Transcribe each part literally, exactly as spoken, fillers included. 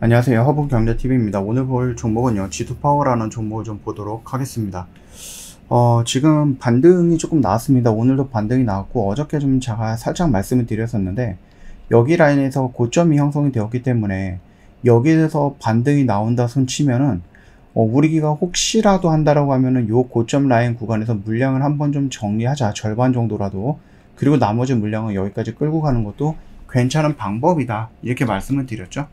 안녕하세요. 허브경제티비입니다. 오늘 볼 종목은요, 지투파워라는 종목을 좀 보도록 하겠습니다. 어, 지금 반등이 조금 나왔습니다. 오늘도 반등이 나왔고, 어저께 좀 제가 살짝 말씀을 드렸었는데, 여기 라인에서 고점이 형성이 되었기 때문에, 여기에서 반등이 나온다 손 치면은, 어, 우리가 혹시라도 한다라고 하면은, 요 고점 라인 구간에서 물량을 한번 좀 정리하자. 절반 정도라도. 그리고 나머지 물량을 여기까지 끌고 가는 것도 괜찮은 방법이다. 이렇게 말씀을 드렸죠.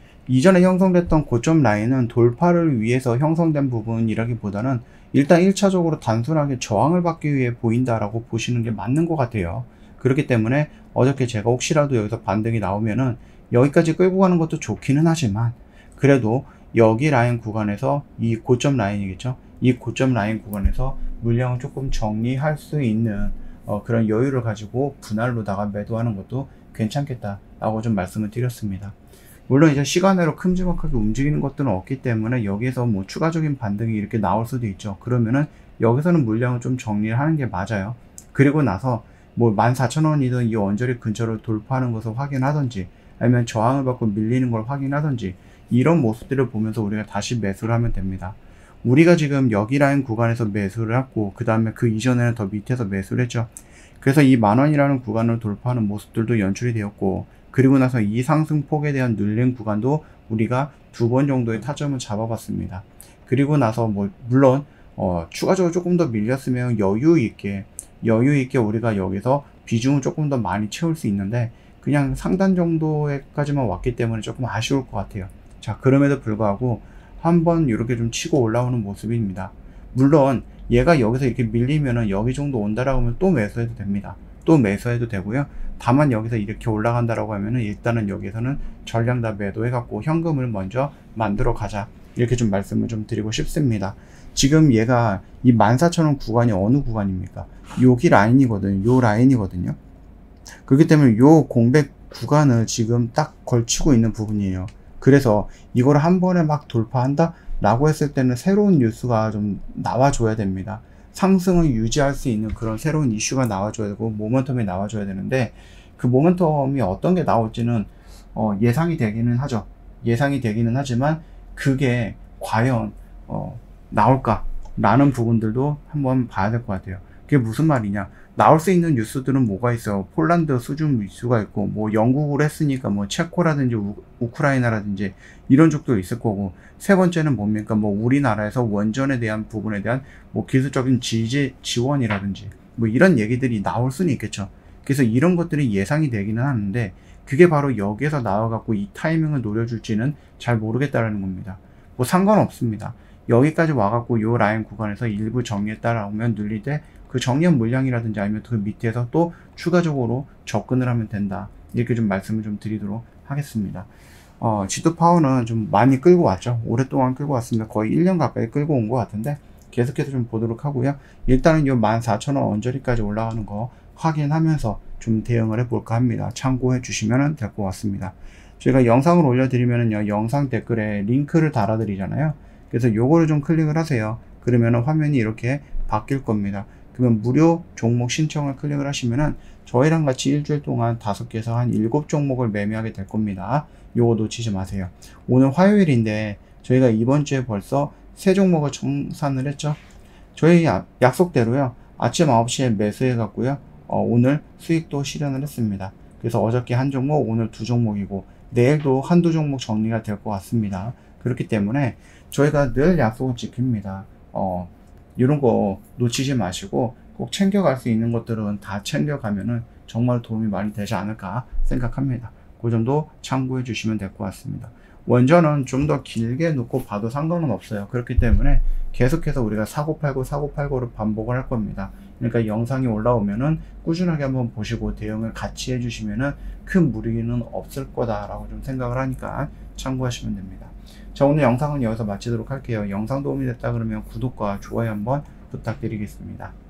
이전에 형성됐던 고점 라인은 돌파를 위해서 형성된 부분이라기보다는 일단 일 차적으로 단순하게 저항을 받기 위해 보인다라고 보시는 게 맞는 것 같아요. 그렇기 때문에 어저께 제가 혹시라도 여기서 반등이 나오면은 여기까지 끌고 가는 것도 좋기는 하지만 그래도 여기 라인 구간에서 이 고점 라인이겠죠. 이 고점 라인 구간에서 물량을 조금 정리할 수 있는 어, 그런 여유를 가지고 분할로다가 매도하는 것도 괜찮겠다라고 좀 말씀을 드렸습니다. 물론 이제 시간으로 큼지막하게 움직이는 것들은 없기 때문에 여기에서 뭐 추가적인 반등이 이렇게 나올 수도 있죠. 그러면은 여기서는 물량을 좀 정리를 하는 게 맞아요. 그리고 나서 뭐 만 사천 원이든 이 언저리 근처를 돌파하는 것을 확인하든지 아니면 저항을 받고 밀리는 걸 확인하든지 이런 모습들을 보면서 우리가 다시 매수를 하면 됩니다. 우리가 지금 여기 라인 구간에서 매수를 했고 그 다음에 그 이전에는 더 밑에서 매수를 했죠. 그래서 이 만원이라는 구간을 돌파하는 모습들도 연출이 되었고 그리고 나서 이 상승폭에 대한 눌림 구간도 우리가 두 번 정도의 타점을 잡아봤습니다. 그리고 나서 뭐 물론 어, 추가적으로 조금 더 밀렸으면 여유 있게 여유 있게 우리가 여기서 비중을 조금 더 많이 채울 수 있는데 그냥 상단 정도에까지만 왔기 때문에 조금 아쉬울 것 같아요. 자, 그럼에도 불구하고 한번 이렇게 좀 치고 올라오는 모습입니다. 물론 얘가 여기서 이렇게 밀리면은 여기 정도 온다라고 하면 또 매수해도 됩니다. 또 매수해도 되고요. 다만 여기서 이렇게 올라간다라고 하면은 일단은 여기서는 전량 다 매도해 갖고 현금을 먼저 만들어 가자. 이렇게 좀 말씀을 좀 드리고 싶습니다. 지금 얘가 이 만 사천 원 구간이 어느 구간입니까? 여기 라인이거든요. 요 라인이거든요. 그렇기 때문에 요 공백 구간을 지금 딱 걸치고 있는 부분이에요. 그래서 이걸 한 번에 막 돌파한다? 라고 했을 때는 새로운 뉴스가 좀 나와줘야 됩니다. 상승을 유지할 수 있는 그런 새로운 이슈가 나와줘야 되고 모멘텀이 나와줘야 되는데 그 모멘텀이 어떤 게 나올지는 어, 예상이 되기는 하죠. 예상이 되기는 하지만 그게 과연 어, 나올까 라는 부분들도 한번 봐야 될 것 같아요. 그게 무슨 말이냐, 나올 수 있는 뉴스들은 뭐가 있어요. 폴란드 수준 뉴스가 있고 뭐 영국을 했으니까 뭐 체코라든지 우, 우크라이나라든지 이런 쪽도 있을 거고, 세 번째는 뭡니까, 뭐 우리나라에서 원전에 대한 부분에 대한 뭐 기술적인 지지 지원이라든지 뭐 이런 얘기들이 나올 수는 있겠죠. 그래서 이런 것들이 예상이 되기는 하는데 그게 바로 여기에서 나와갖고 이 타이밍을 노려줄지는 잘 모르겠다라는 겁니다. 뭐 상관없습니다. 여기까지 와갖고 요 라인 구간에서 일부 정리했다라면 눌릴 때 그 정리한 물량이라든지 아니면 그 밑에서 또 추가적으로 접근을 하면 된다. 이렇게 좀 말씀을 좀 드리도록 하겠습니다. 어, 지투파워는 좀 많이 끌고 왔죠. 오랫동안 끌고 왔습니다. 거의 일 년 가까이 끌고 온 것 같은데 계속해서 좀 보도록 하고요. 일단은 요 만 사천 원 언저리까지 올라가는 거 확인하면서 좀 대응을 해볼까 합니다. 참고해 주시면 될 것 같습니다. 저희가 영상을 올려드리면은요, 영상 댓글에 링크를 달아드리잖아요. 그래서 요거를 좀 클릭을 하세요. 그러면은 화면이 이렇게 바뀔 겁니다. 그러면 무료 종목 신청을 클릭을 하시면은 저희랑 같이 일주일 동안 다섯 개에서 한 일곱 종목을 매매하게 될 겁니다. 요거 놓치지 마세요. 오늘 화요일인데 저희가 이번 주에 벌써 세 종목을 청산을 했죠. 저희 약속대로요, 아침 아홉 시에 매수해 갖고요, 어, 오늘 수익도 실현을 했습니다. 그래서 어저께 한 종목, 오늘 두 종목이고 내일도 한두 종목 정리가 될 것 같습니다. 그렇기 때문에 저희가 늘 약속을 지킵니다. 어, 이런 거 놓치지 마시고 꼭 챙겨갈 수 있는 것들은 다 챙겨가면은 정말 도움이 많이 되지 않을까 생각합니다. 그 점도 참고해 주시면 될 것 같습니다. 원전은 좀 더 길게 놓고 봐도 상관은 없어요. 그렇기 때문에 계속해서 우리가 사고 팔고 사고 팔고를 반복을 할 겁니다. 그러니까 영상이 올라오면은 꾸준하게 한번 보시고 대응을 같이 해주시면은 큰 무리는 없을 거다라고 좀 생각을 하니까 참고하시면 됩니다. 자, 오늘 영상은 여기서 마치도록 할게요. 영상 도움이 됐다 그러면 구독과 좋아요 한번 부탁드리겠습니다.